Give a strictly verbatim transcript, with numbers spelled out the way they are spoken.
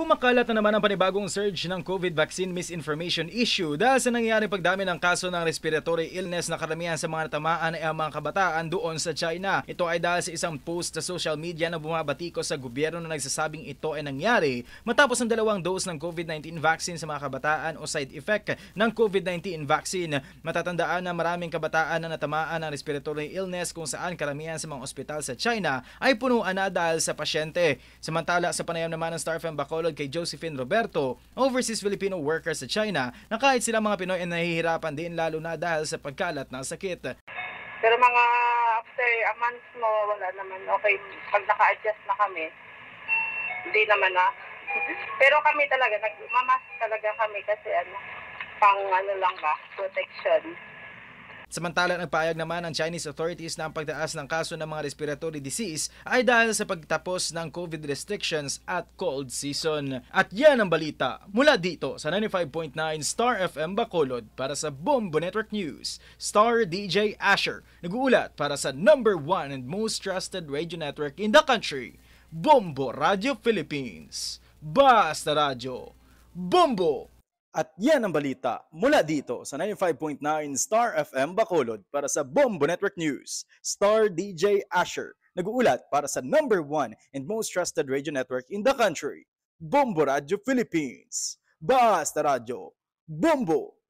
Kumakalat na naman ang panibagong surge ng COVID vaccine misinformation issue dahil sa nangyayaring pagdami ng kaso ng respiratory illness na karamihan sa mga natamaan ay ang mga kabataan doon sa China. Ito ay dahil sa isang post sa social media na bumabati ko sa gobyerno na nagsasabing ito ay nangyari matapos ang dalawang dose ng COVID nineteen vaccine sa mga kabataan o side effect ng COVID nineteen vaccine. Matatandaan na maraming kabataan na natamaan ng respiratory illness kung saan karamihan sa mga ospital sa China ay punuan na dahil sa pasyente. Samantala sa panayam naman ng Star F M Bacolod kay Josephine Roberto, overseas Filipino worker sa China, na kahit sila mga Pinoy ay nahihirapan din lalo na dahil sa pagkalat ng sakit. Pero mga after a month mo, wala naman. Okay, pag naka-adjust na kami, hindi naman na. Pero kami talaga, nagmamask talaga kami kasi ano, pang ano lang ba, protection. Samantala, nagpahayag naman ng Chinese authorities na ang pagtaas ng kaso ng mga respiratory disease ay dahil sa pagtapos ng COVID restrictions at cold season. At yan ang balita mula dito sa ninety-five point nine Star F M Bacolod para sa Bombo Network News. Star D J Asher nag-uulat para sa number one and most trusted radio network in the country, Bombo Radio Philippines. Basta Radio, Bombo! At yan ang balita mula dito sa ninety-five point nine Star F M Bacolod para sa Bombo Network News. Star D J Asher nag-uulat para sa number one and most trusted radio network in the country, Bombo Radio Philippines. Basta Radio, Bombo!